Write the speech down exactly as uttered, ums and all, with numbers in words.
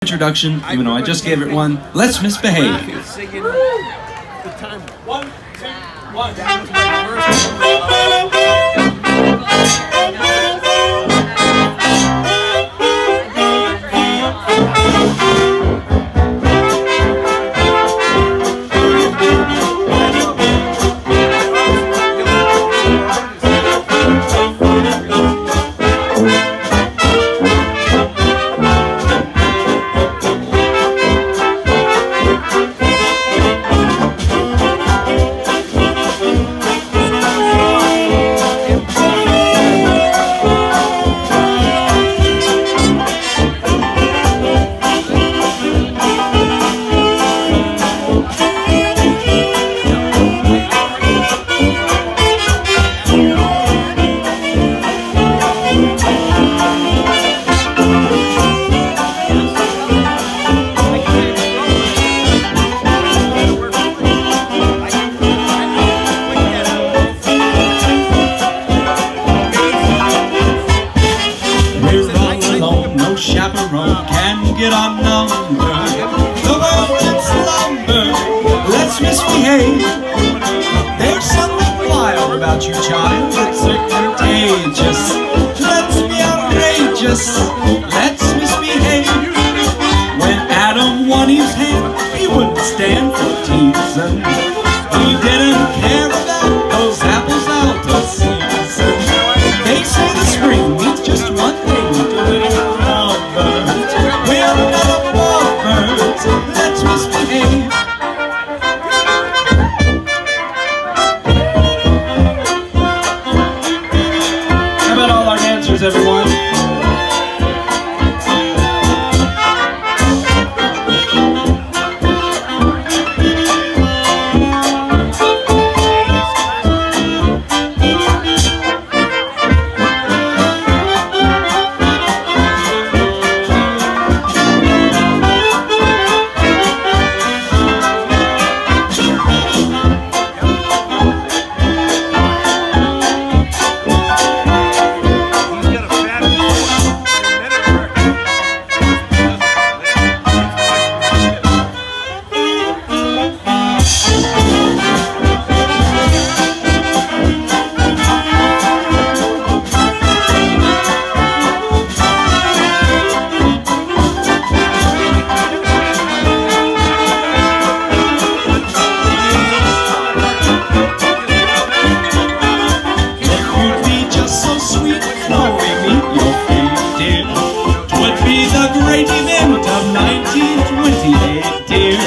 Introduction, even though I just gave it one. Let's misbehave. One, two, one. Chaperone can get our number. The world's in slumber. Let's misbehave. There's something wild about you, child. It's contagious. Let's be outrageous. Let's misbehave. When Adam won his hand, he wouldn't stand for teasing. He didn't care about those apples out of season. They say the spring means just one thing to do. We're not lovebirds, let's misbehave. How about all our dancers, everyone? Great event of nineteen twenty-eight, dear.